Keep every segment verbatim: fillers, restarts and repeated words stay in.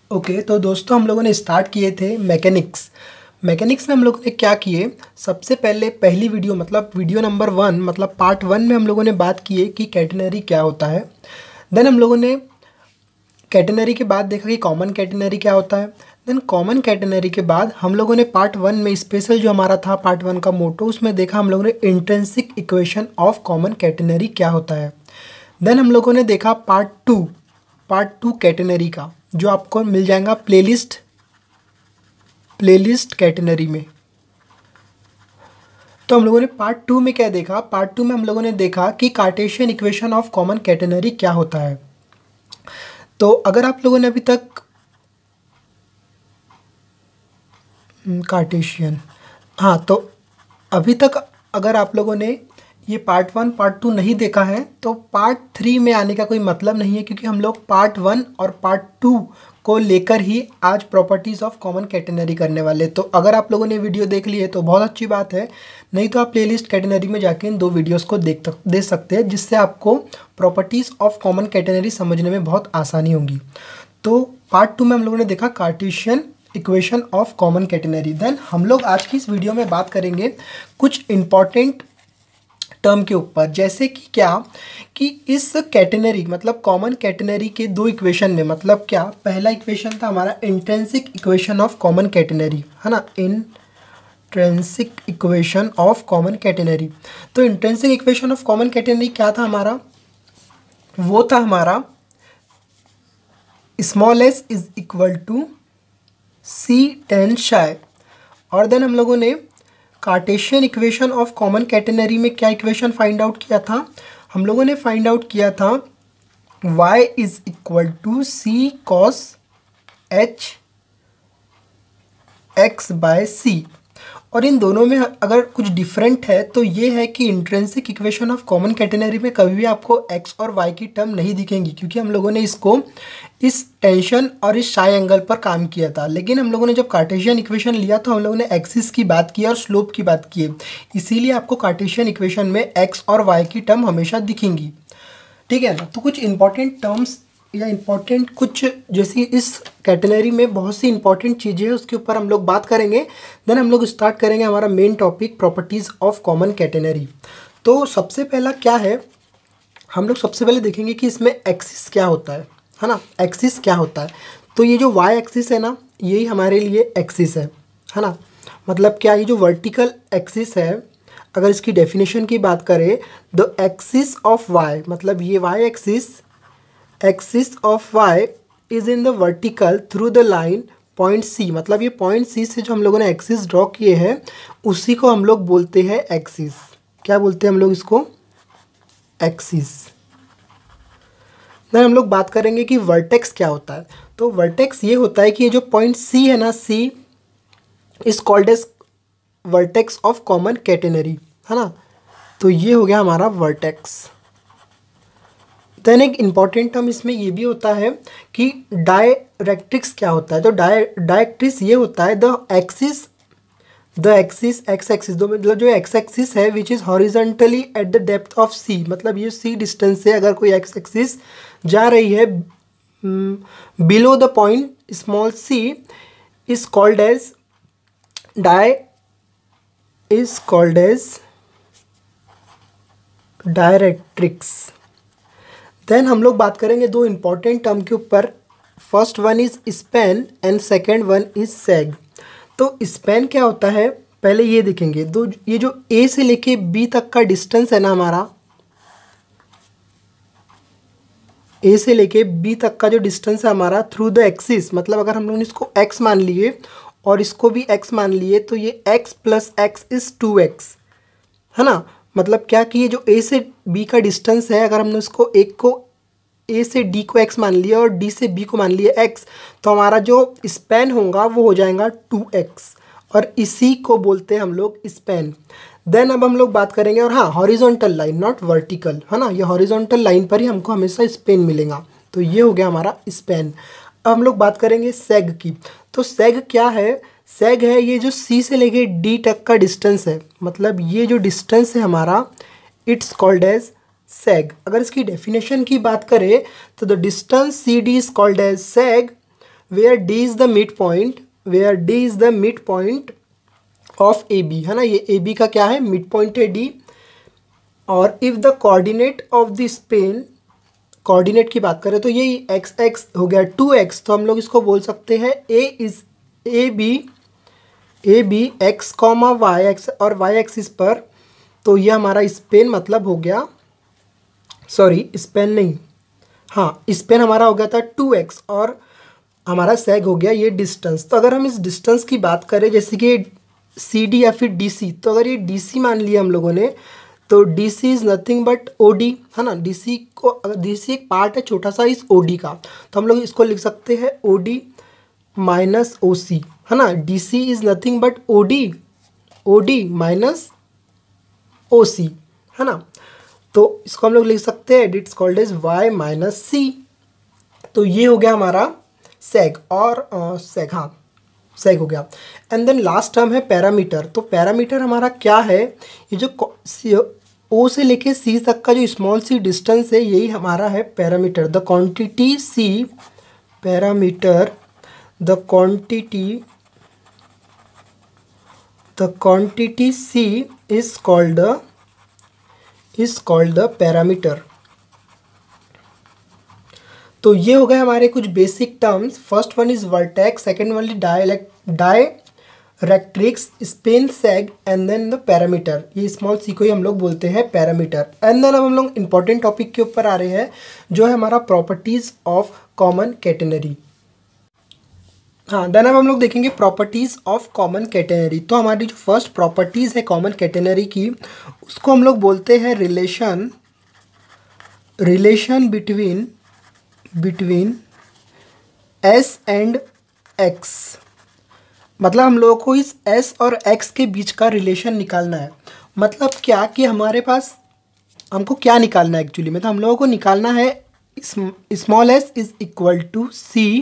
Okay okay, तो दोस्तों हम लोगों ने स्टार्ट किए थे मैकेनिक्स। मैकेनिक्स में हम लोगों ने क्या किए, सबसे पहले पहली वीडियो मतलब वीडियो नंबर वन मतलब पार्ट वन में हम लोगों ने बात की है कि कैटेनरी क्या होता है। देन हम लोगों ने कैटेनरी के बाद देखा कि कॉमन कैटेनरी क्या होता है। देन कॉमन कैटेनरी के बाद हम लोगों ने पार्ट वन में स्पेशल जो हमारा था पार्ट वन का मोटो, उसमें देखा हम लोगों ने intrinsic equation of common catenary क्या होता है। देन हम लोगों ने देखा part two part two catenary का, जो आपको मिल जाएगा प्लेलिस्ट प्लेलिस्ट कैटेनरी में। तो हम लोगों ने पार्ट टू में क्या देखा, पार्ट टू में हम लोगों ने देखा कि Cartesian equation of common catenary क्या होता है। तो अगर आप लोगों ने अभी तक कार्टेशियन हाँ तो अभी तक अगर आप लोगों ने ये पार्ट वन पार्ट टू नहीं देखा है तो पार्ट थ्री में आने का कोई मतलब नहीं है, क्योंकि हम लोग पार्ट वन और पार्ट टू को लेकर ही आज प्रॉपर्टीज़ ऑफ कॉमन कैटेनरी करने वाले। तो अगर आप लोगों ने वीडियो देख ली है तो बहुत अच्छी बात है, नहीं तो आप प्लेलिस्ट कैटेनरी में जाके इन दो वीडियोस को देख तक दे सकते हैं, जिससे आपको प्रॉपर्टीज़ ऑफ कॉमन कैटेनरी समझने में बहुत आसानी होगी। तो पार्ट टू में हम लोगों ने देखा Cartesian equation of common catenary. Then हम लोग आज की इस वीडियो में बात करेंगे कुछ इंपॉर्टेंट टर्म के ऊपर, जैसे कि क्या कि इस कैटेनरी मतलब कॉमन कैटेनरी के दो इक्वेशन में, मतलब क्या, पहला इक्वेशन था हमारा intrinsic equation of common catenary, है ना, intrinsic equation of common catenary. तो intrinsic equation of common catenary क्या था हमारा, वो था हमारा small S is equal to C tan psi. और देन हम लोगों ने Cartesian equation of common catenary में क्या इक्वेशन फाइंड आउट किया था, हम लोगों ने फाइंड आउट किया था y is equal to C cos h x by सी। और इन दोनों में अगर कुछ डिफरेंट है तो ये है कि intrinsic equation of common catenary में कभी भी आपको x और y की टर्म नहीं दिखेंगी, क्योंकि हम लोगों ने इसको इस टेंशन और इस साई एंगल पर काम किया था। लेकिन हम लोगों ने जब कार्टेशियन इक्वेशन लिया तो हम लोगों ने एक्सिस की बात की और स्लोप की बात की, इसीलिए आपको कार्टेशियन इक्वेशन में x और y की टर्म हमेशा दिखेंगी, ठीक है ना। तो कुछ इंपॉर्टेंट टर्म्स या इंपॉर्टेंट कुछ जैसी इस कैटेनरी में बहुत सी इंपॉर्टेंट चीज़ें हैं, उसके ऊपर हम लोग बात करेंगे। देन हम लोग स्टार्ट करेंगे हमारा main topic properties of common catenary. तो सबसे पहला क्या है, हम लोग सबसे पहले देखेंगे कि इसमें एक्सिस क्या होता है है ना, एक्सिस क्या होता है। तो ये जो वाई एक्सिस है ना, यही हमारे लिए एक्सिस है है ना। मतलब क्या, ये जो वर्टिकल एक्सिस है, अगर इसकी डेफिनेशन की बात करें, द एक्सिस ऑफ वाई, मतलब ये y axis axis of y is in the vertical through the line point c. मतलब ये पॉइंट सी से जो हम लोगों ने एक्सिस ड्रॉ किए हैं उसी को हम लोग बोलते हैं एक्सिस। क्या बोलते हैं हम लोग इसको, एक्सिस। देन हम लोग बात करेंगे कि वर्टेक्स क्या होता है। तो वर्टेक्स ये होता है कि ये जो पॉइंट सी है ना, C is called as vertex of common catenary, है ना। तो ये हो गया हमारा वर्टेक्स। देन एक इम्पॉर्टेंट टर्म इसमें ये भी होता है कि डायरेक्ट्रिक्स क्या होता है। तो डाय डायरेक्ट्रिक्स ये होता है the axis the axis X axis दो मतलब जो एक्स एक्सिस है which is horizontally at the depth of C. मतलब ये सी डिस्टेंस से अगर कोई एक्स एक्सिस जा रही है below the point small C is called as di is called as directrix. Then हम लोग बात करेंगे दो इम्पॉर्टेंट टर्म के ऊपर। First one is span and second one is sag. तो स्पैन क्या होता है, पहले ये देखेंगे, दो ये जो ए से लेके बी तक का डिस्टेंस है ना हमारा, ए से लेके बी तक का जो डिस्टेंस है हमारा थ्रू द एक्सिस, मतलब अगर हम लोग इसको x मान लिए और इसको भी x मान लिए तो ये x plus X is two X, है ना। मतलब क्या कि ये जो a से b का डिस्टेंस है, अगर हमने इसको एक को a से d को x मान लिया और d से b को मान लिया x, तो हमारा जो स्पैन होगा वो हो जाएगा टू एक्स, और इसी को बोलते हैं हम लोग स्पैन। देन अब हम लोग बात करेंगे, और हाँ हॉरिजॉन्टल लाइन नॉट वर्टिकल, है ना, ये हॉरिजॉन्टल लाइन पर ही हमको हमेशा स्पैन मिलेगा। तो ये हो गया हमारा स्पैन। अब हम लोग बात करेंगे सेग की। तो सेग क्या है, सेग है ये जो सी से लेके डी तक का डिस्टेंस है, मतलब ये जो डिस्टेंस है हमारा इट्स कॉल्ड एज सेग। अगर इसकी डेफिनेशन की बात करें तो the distance C D is called as sag where D is the mid point, where D is the mid point of A B, है ना, ये ए बी का क्या है, मिड पॉइंट है डी। और if the coordinate of the span, coordinate की बात करें तो ये एक्स एक्स हो गया टू एक्स, तो हम लोग इसको बोल सकते हैं A is A B, A B X comma Y X और वाई एक्सिस पर, तो ये हमारा स्पेन मतलब हो गया, सॉरी स्पेन नहीं, हाँ स्पेन हमारा हो गया था टू एक्स और हमारा सेग हो गया ये डिस्टेंस। तो अगर हम इस डिस्टेंस की बात करें जैसे कि सी डी या फिर डी सी, तो अगर ये डी सी मान लिया हम लोगों ने, तो D C is nothing but O D, है ना, डी सी को, अगर डी सी एक पार्ट है छोटा सा इस ओ डी का, तो हम लोग इसको लिख सकते हैं ओ डी माइनस ओ सी, है ना, D C is nothing but O D, O D minus O C, है ना। तो इसको हम लोग लिख सकते हैं it's called as Y minus C. तो ये हो गया हमारा सेग और सेग, हाँ सेग हो गया। एंड देन लास्ट टर्म है पैरामीटर। तो पैरामीटर हमारा क्या है, ये जो ओ से लेके सी तक का जो स्मॉल सी डिस्टेंस है यही हमारा है parameter. The quantity C, parameter, the quantity the quantity C is called the is called the parameter. तो ये हो गए हमारे कुछ basic terms. First one is vertex, second one is dialect directrix, span, sag and then the parameter. ये small C को ही हम लोग बोलते हैं पैरामीटर। एंड देन अब हम लोग इंपॉर्टेंट टॉपिक के ऊपर आ रहे हैं जो है हमारा प्रॉपर्टीज ऑफ कॉमन कैटेनरी। हाँ, देन अब हम लोग देखेंगे प्रॉपर्टीज ऑफ कॉमन कैटेनरी। तो हमारी जो फर्स्ट प्रॉपर्टीज है कॉमन कैटेनरी की, उसको हम लोग बोलते हैं relation relation between between S and X. मतलब हम लोगों को इस एस और एक्स के बीच का रिलेशन निकालना है। मतलब क्या कि हमारे पास हमको क्या निकालना है एक्चुअली में, तो हम लोगों को निकालना है small S is equal to C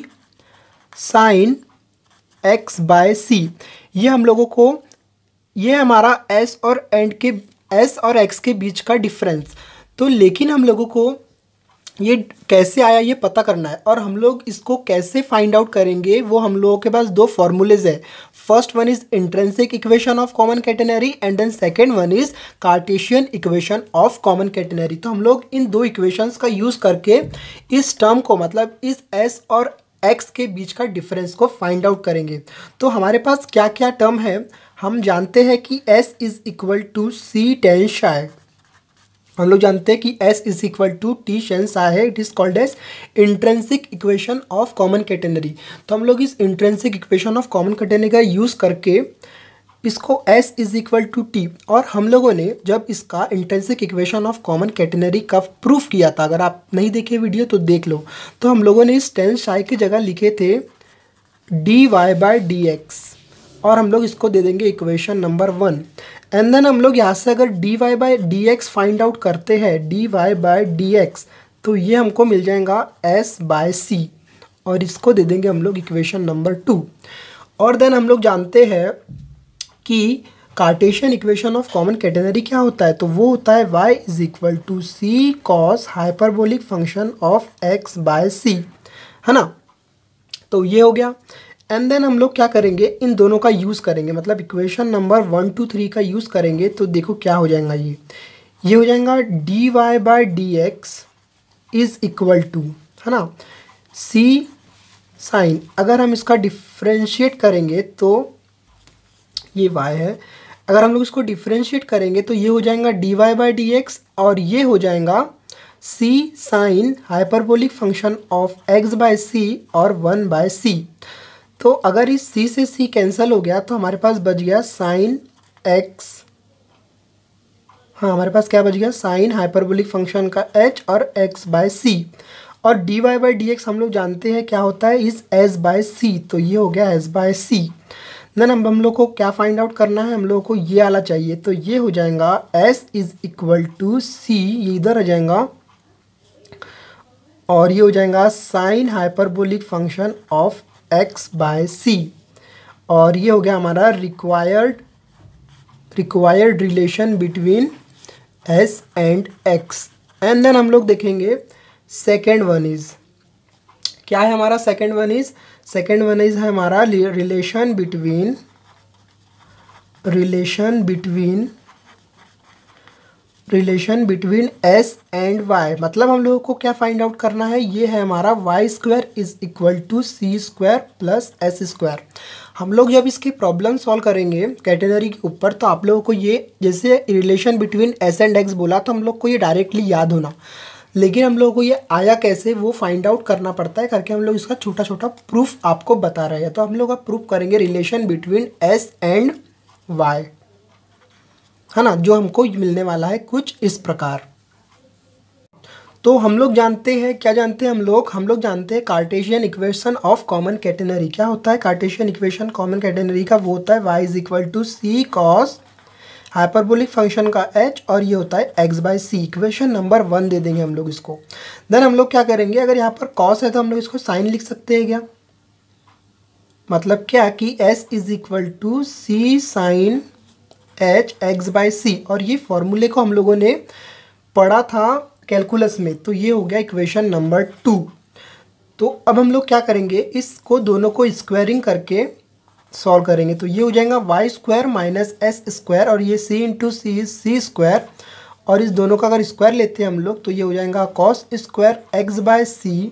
sine X by C. ये हम लोगों को, ये हमारा एस और एंड के एस और एक्स के बीच का डिफरेंस। तो लेकिन हम लोगों को ये कैसे आया ये पता करना है, और हम लोग इसको कैसे फाइंड आउट करेंगे वो हम लोगों के पास दो फॉर्मूलेज है। First one is intrinsic equation of common catenary and then second one is Cartesian equation of common catenary. तो हम लोग इन दो इक्वेशंस का यूज़ करके इस टर्म को, मतलब इस एस और एक्स के बीच का डिफरेंस को फाइंड आउट करेंगे। तो हमारे पास क्या क्या टर्म है, हम जानते हैं कि S is equal to C tan psi, हम लोग जानते हैं कि S is equal to T शेन साई है। It is called as intrinsic equation of common catenary. तो हम लोग इस intrinsic equation of common catenary का यूज़ करके इसको S is equal to T, और हम लोगों ने जब इसका intrinsic equation of common catenary का प्रूफ किया था, अगर आप नहीं देखे वीडियो तो देख लो, तो हम लोगों ने इस टेन साई की जगह लिखे थे D Y by D X, और हम लोग इसको दे देंगे equation number one. And then हम लोग यहाँ से अगर D Y by D X find out करते हैं, D Y by D X, तो ये हमको मिल जाएगा एस बाय सी, और इसको दे देंगे हम लोग इक्वेशन नंबर टू। और देन हम लोग जानते हैं कि Cartesian equation of common catenary क्या होता है, तो वो होता है y is equal to C cos hyperbolic function of x by C, है ना। तो ये हो गया। एंड देन हम लोग क्या करेंगे, इन दोनों का यूज़ करेंगे, मतलब equation number one two three का यूज़ करेंगे। तो देखो क्या हो जाएगा, ये ये हो जाएगा D Y by D X is equal to, है ना, सी साइन। अगर हम इसका डिफ्रेंशिएट करेंगे तो ये y है, अगर हम लोग इसको डिफ्रेंशिएट करेंगे तो ये हो जाएगा D Y by D X, और ये हो जाएगा C sine hyperbolic function of x by सी और वन बाय सी। तो अगर इस c से c कैंसिल हो गया तो हमारे पास बच गया साइन x, हाँ हमारे पास क्या बच गया, साइन हाइपरबोलिक फंक्शन का h और x बाय सी, और D Y by D X हम लोग जानते हैं क्या होता है, इस s बाय सी, तो ये हो गया s बाय सी। देन अब हम लोग को क्या फाइंड आउट करना है, हम लोग को ये वाला चाहिए, तो ये हो जाएगा s is equal to C, ये इधर आ जाएगा, और ये हो जाएगा sine hyperbolic function of x by सी, और ये हो गया हमारा required required relation between s and x। And then हम लोग देखेंगे सेकेंड वन इज क्या है, हमारा second one is second one is है हमारा relation between relation between relation between S and Y. मतलब हम लोगों को क्या फाइंड आउट करना है, ये है हमारा Y square is equal to C square plus S square. हम लोग जब इसकी प्रॉब्लम सॉल्व करेंगे कैटेनरी के ऊपर तो आप लोगों को ये जैसे relation between S and X बोला तो हम लोग को ये डायरेक्टली याद होना, लेकिन हम लोगों को ये आया कैसे वो फाइंड आउट करना पड़ता है करके हम लोग इसका छोटा छोटा प्रूफ आपको बता रहे हैं। तो हम लोग अब प्रूफ करेंगे relation between S and Y, है ना, जो हमको मिलने वाला है कुछ इस प्रकार। तो हम लोग जानते हैं, क्या जानते हैं हम लोग हम लोग जानते हैं Cartesian equation of common catenary. क्या होता है कार्टेशियन इक्वेशन कॉमन कैटेनरी का, वो होता है Y is equal to C cos hyperbolic function का एच और ये होता है X by C. Equation number one दे देंगे हम लोग इसको। देन हम लोग क्या करेंगे, अगर यहाँ पर कॉस है तो हम लोग इसको साइन लिख सकते हैं क्या, मतलब क्या कि S is equal to C sine H X by C, और ये फॉर्मूले को हम लोगों ने पढ़ा था कैलकुलस में। तो ये हो गया इक्वेशन नंबर टू। तो अब हम लोग क्या करेंगे, इसको दोनों को स्क्वायरिंग करके सॉल्व करेंगे। तो ये हो जाएगा Y square minus S square और ये सी इंटू सी सी स्क्वायर, और इस दोनों का अगर स्क्वायर लेते हैं हम लोग तो ये हो जाएगा cos square X by C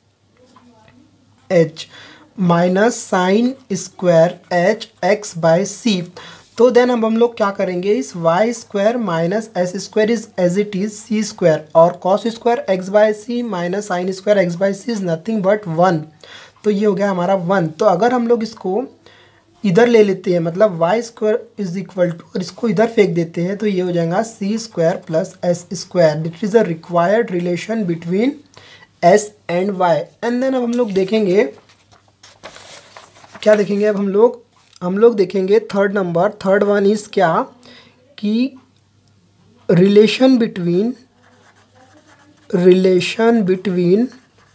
H minus sine square H x by C. तो देन अब हम लोग क्या करेंगे, इस Y square minus S square is as it is C square और cos square X by C minus sine square X by C is nothing but one. तो ये हो गया हमारा वन। तो अगर हम लोग इसको इधर ले लेते हैं, मतलब Y square is equal to, और इसको इधर फेंक देते हैं तो ये हो जाएगा C square plus S square. That is a required relation between S and Y. And then अब हम लोग देखेंगे, क्या देखेंगे अब हम लोग हम लोग देखेंगे third number. Third one is क्या कि relation between relation between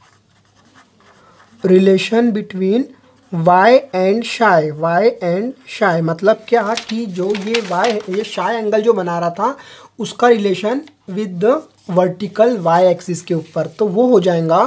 relation between Y and psi Y and psi. मतलब क्या कि जो ये वाई ये शाई एंगल जो बना रहा था उसका relation with the vertical Y axis के ऊपर, तो वो हो जाएगा,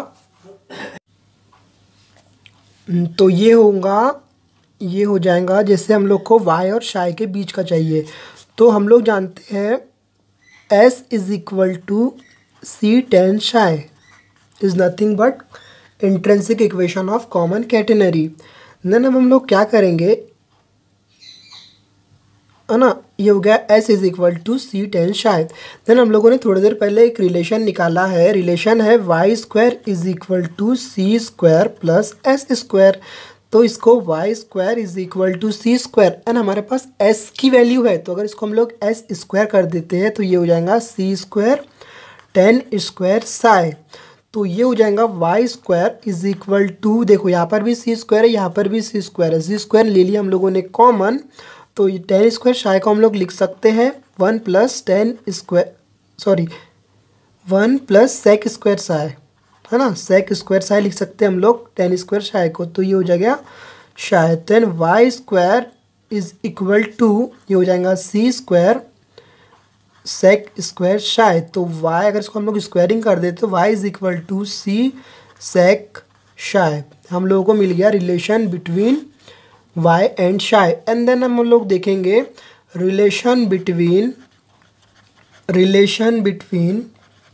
तो ये होगा ये हो जाएगा जैसे हम लोग को वाई और शाई के बीच का चाहिए। तो हम लोग जानते हैं S is equal to C tan psi is nothing but intrinsic equation of common catenary. Then अब हम लोग क्या करेंगे, है ना, ये हो गया S is equal to C tan psi. Then हम लोगों ने थोड़ी देर पहले एक रिलेशन निकाला है, रिलेशन है Y square is equal to C square plus S square. तो इसको Y square is equal to C square and हमारे पास एस की वैल्यू है, तो अगर इसको हम लोग एस स्क्वायर कर देते हैं तो ये हो जाएगा C square tan square psi. तो ये हो जाएगा Y square is equal to, देखो यहाँ पर भी सी स्क्वायर है, यहाँ पर भी सी स्क्वायर है, सी स्क्वायर ले लिया हम लोगों ने कॉमन, तो ये टेन स्क्वायर शाई को हम लोग लिख सकते हैं one plus tan square sorry one plus sec square psi, है ना, सेक स्क्वायर साई लिख सकते हैं हम लोग टेन स्क्वायर शाई को। तो ये हो जाएगा psi. Then Y square is equal to, ये हो जाएगा सी स्क्वायर सेक स्क्वायर शाई। तो y अगर इसको हम लोग स्क्वायरिंग कर देते तो y is equal to C sec psi. हम लोगों को मिल गया relation between y and psi. And then हम लोग देखेंगे रिलेशन बिटवीन रिलेशन बिटवीन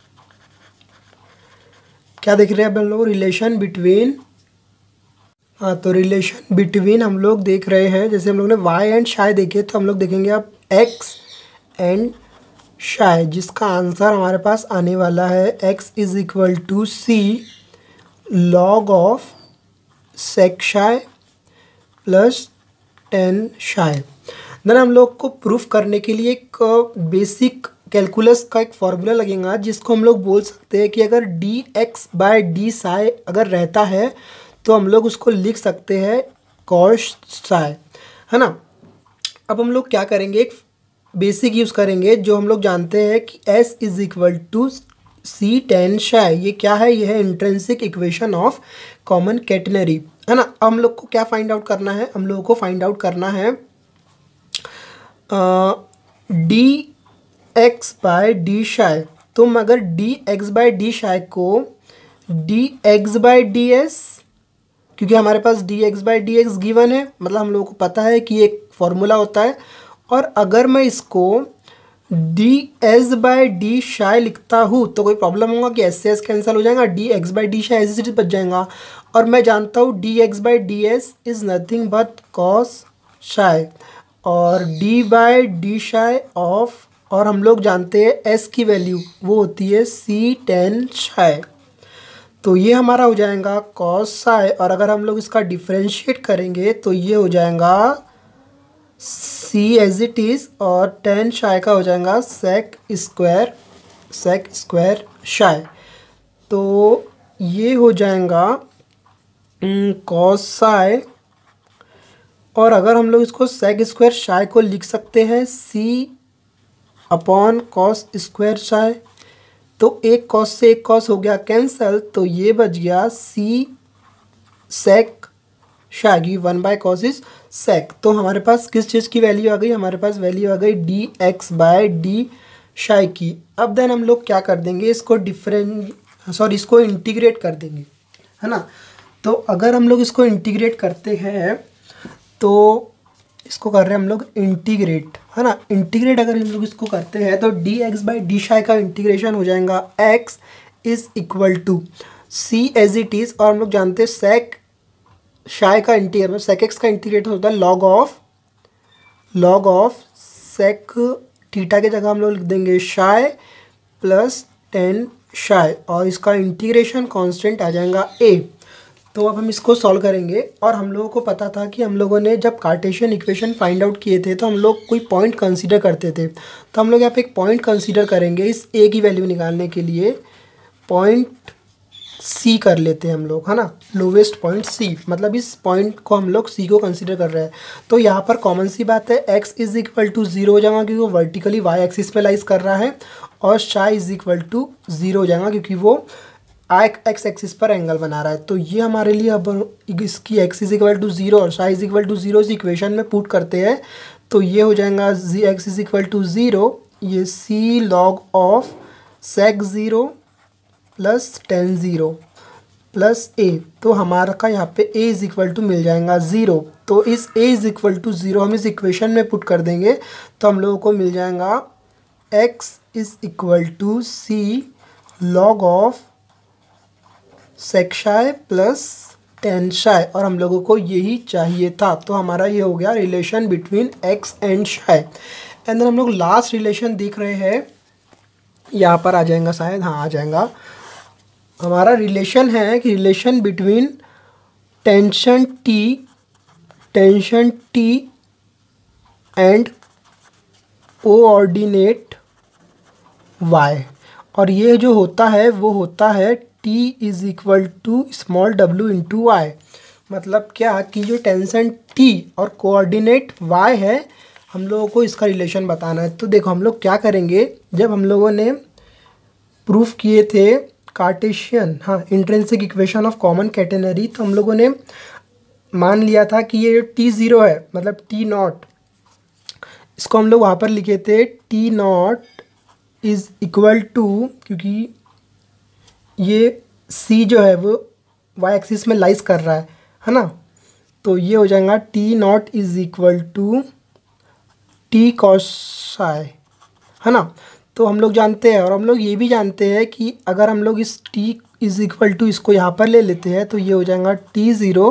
क्या देख रहे हैं अब हम लोग, रिलेशन बिटवीन, हाँ, तो रिलेशन बिटवीन हम लोग देख रहे हैं, जैसे हम लोग ने y एंड शाई देखे तो हम लोग देखेंगे अब x एंड शाई, जिसका आंसर हमारे पास आने वाला है x is equal to C log of sec psi plus ten psi. Then हम लोग को प्रूफ करने के लिए एक बेसिक कैलकुलस का एक फॉर्मूला लगेगा, जिसको हम लोग बोल सकते हैं कि अगर D X by D psi अगर रहता है तो हम लोग उसको लिख सकते हैं कॉस साई, है ना। अब हम लोग क्या करेंगे, एक बेसिक यूज़ करेंगे जो हम लोग जानते हैं कि s is equal to C tan psi. ये क्या है, ये है intrinsic equation of common catenary, है ना। अब हम लोग को क्या फाइंड आउट करना है, हम लोगों को फाइंड आउट करना है डी एक्स बाय डी शाई। तुम अगर D X by D psi को D X by D S क्योंकि हमारे पास D X by D X given है, मतलब हम लोगों को पता है कि एक फॉर्मूला होता है। और अगर मैं इसको डी एस बाई डी शाई लिखता हूँ तो कोई प्रॉब्लम होगा कि एस से एस कैंसिल हो जाएगा, डी एक्स बाई डी शाई ऐसे बच जाएगा। और मैं जानता हूँ D X by D S is nothing but cos psi, और D by D psi of, और हम लोग जानते हैं एस की वैल्यू वो होती है सी टेन शाई। तो ये हमारा हो जाएगा कॉस साई, और अगर हम लोग इसका डिफ्रेंशिएट करेंगे तो ये हो जाएगा सी एज इट इज़, और टेन शाई का हो जाएगा सेक स्क्वायर सेक स्क्वायर शाई। तो ये हो जाएगा कॉस साई, और अगर हम लोग इसको सेक स्क्वायर शाई को लिख सकते हैं सी अपॉन कॉस स्क्वायर शाई। तो एक कॉस से एक कॉस हो गया कैंसल, तो ये बच गया C sec psi, one by cos is sec. तो हमारे पास किस चीज़ की वैल्यू आ गई, हमारे पास वैल्यू आ गई डी एक्स बाय डी शाई की। अब देन हम लोग क्या कर देंगे, इसको डिफरेंट सॉरी इसको इंटीग्रेट कर देंगे, है ना। तो अगर हम लोग इसको इंटीग्रेट करते हैं तो इसको कर रहे हैं हम लोग इंटीग्रेट, है ना। इंटीग्रेट अगर हम लोग इसको करते हैं तो डी एक्स बाई डी शाई का इंटीग्रेशन हो जाएगा x is equal to C as it is, और हम लोग जानते हैं सेक शाई का इंटीग्रेट सेक एक्स का इंटीग्रेट होता है log of log of sec theta के जगह हम लोग लिख देंगे शाई प्लस टेन शाई, और इसका इंटीग्रेशन कांस्टेंट आ जाएगा ए। तो अब हम इसको सॉल्व करेंगे, और हम लोगों को पता था कि हम लोगों ने जब कार्टेशियन इक्वेशन फाइंड आउट किए थे तो हम लोग कोई पॉइंट कंसीडर करते थे। तो हम लोग यहाँ पे एक पॉइंट कंसीडर करेंगे इस ए की वैल्यू निकालने के लिए, पॉइंट सी कर लेते हैं हम लोग, है ना, लोवेस्ट पॉइंट सी, मतलब इस पॉइंट को हम लोग सी को कंसीडर कर रहे हैं। तो यहाँ पर कॉमन सी बात है x is equal to zero हो जाएगा क्योंकि वो वर्टिकली वाई एक्सिस पे लाइज कर रहा है, और psi is equal to zero हो जाएगा क्योंकि वो आई एक्स एक्सिस पर एंगल बना रहा है। तो ये हमारे लिए अब इसकी x is equal to zero और psi is equal to zero इस इक्वेशन में पुट करते हैं, तो ये हो जाएगा जी x is equal to zero, ये c log of sec zero plus tan zero plus a. तो हमारा का यहाँ पे ए इज इक्वल टू मिल जाएगा ज़ीरो। तो इस ए इज इक्वल टू ज़ीरो हम इस इक्वेशन में पुट कर देंगे तो हम लोगों को मिल जाएगा x is equal to C log of sec psi plus ten psi, और हम लोगों को यही चाहिए था। तो हमारा ये हो गया relation between x and psi. And then हम लोग लास्ट रिलेशन देख रहे हैं, यहाँ पर आ जाएगा शायद, हाँ आ जाएगा। हमारा रिलेशन है कि relation between tension T tension T and coordinate y, और ये जो होता है वो होता है T is equal to small डब्ल्यू इंटू वाई। मतलब क्या कि जो टेंशन टी और कोऑर्डिनेट वाई है हम लोगों को इसका रिलेशन बताना है। तो देखो हम लोग क्या करेंगे, जब हम लोगों ने प्रूफ किए थे कार्टेशियन हाँ intrinsic equation of common catenary, तो हम लोगों ने मान लिया था कि ये टी ज़ीरो है, मतलब टी नॉट, इसको हम लोग वहाँ पर लिखे थे T not is equal to, क्योंकि ये सी जो है वो वाई एक्सिस में लाइज कर रहा है है ना। तो ये हो जाएगा T not is equal to T cos psi, है ना। तो हम लोग जानते हैं, और हम लोग ये भी जानते हैं कि अगर हम लोग इस टी इज़ इक्वल टू इसको यहाँ पर ले लेते हैं तो ये हो जाएगा टी ज़ीरो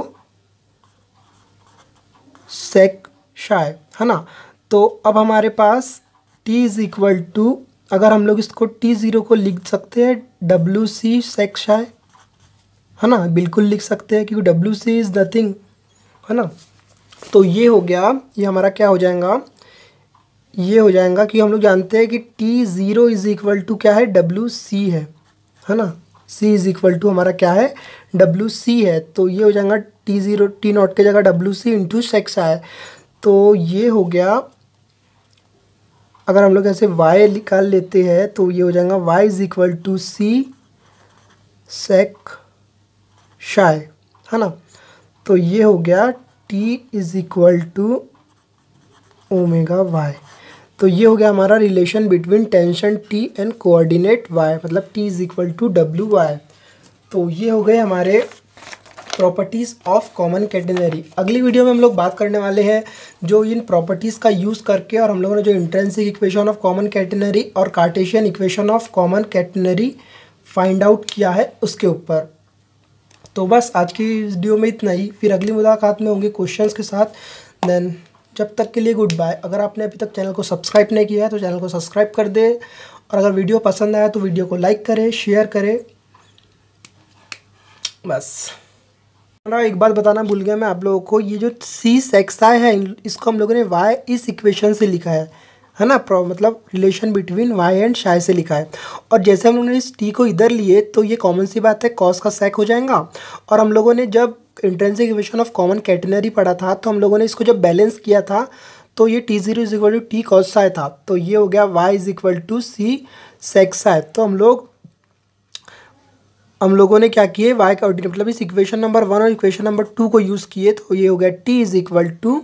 सेक शाई, है ना। तो अब हमारे पास टी इज़ इक्वल टू, अगर हम लोग इसको टी ज़ीरो को लिख सकते हैं डब्ल्यू सी सेक शाई, है ना, बिल्कुल लिख सकते हैं क्योंकि डब्ल्यू सी इज़ नथिंग, है ना। तो ये हो गया, ये हमारा क्या हो जाएगा, ये हो जाएगा कि हम लोग जानते हैं कि T zero is equal to क्या है, डब्ल्यू सी है है ना, सी इज़ इक्वल टू हमारा क्या है, डब्ल्यू सी है। तो ये हो जाएगा टी ज़ीरो टी नॉट के जगह डब्ल्यू सी इंटू सेक शाई। तो ये हो गया, अगर हम लोग ऐसे y निकाल लेते हैं तो ये हो जाएगा y is equal to C sec psi, है ना। तो ये हो गया t is equal to omega y। तो ये हो गया हमारा relation between tension t and coordinate y, मतलब t इज इक्वल टू डब्ल्यू वाई। तो ये हो गए हमारे प्रॉपर्टीज़ ऑफ कॉमन कैटेनरी। अगली वीडियो में हम लोग बात करने वाले हैं जो इन प्रॉपर्टीज़ का यूज़ करके और हम लोगों ने जो intrinsic equation of common catenary और cartesian equation of common catenary find out किया है उसके ऊपर। तो बस आज की वीडियो में इतना ही, फिर अगली मुलाकात में होंगे क्वेश्चंस के साथ। देन जब तक के लिए गुड बाय। अगर आपने अभी तक चैनल को सब्सक्राइब नहीं किया है तो चैनल को सब्सक्राइब कर दे, और अगर वीडियो पसंद आया तो वीडियो को लाइक करें, शेयर करें। बस एक बात बताना भूल गया मैं आप लोगों को, ये जो सी सेक्स आई है इसको हम लोगों ने वाई इस इक्वेशन से लिखा है है ना, मतलब रिलेशन बिटवीन वाई एंड शाई से लिखा है। और जैसे हम लोगों ने इस टी को इधर लिए तो ये कॉमन सी बात है, कॉस का सेक हो जाएगा। और हम लोगों ने जब intrinsic equation of common catenary पढ़ा था तो हम लोगों ने इसको जब बैलेंस किया था तो ये T zero is equal to T cos psi था, तो ये हो गया y is equal to C sec psi. तो हम लोग हम लोगों ने क्या किए, वाई का मतलब इस इक्वेशन नंबर वन और इक्वेशन नंबर टू को यूज़ किए, तो ये हो गया T is equal to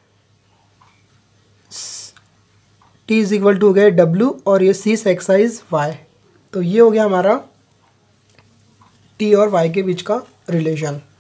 T is equal to हो गया डब्ल्यू और ये सी सेक्स इज वाई। तो ये हो गया हमारा टी और वाई के बीच का रिलेशन।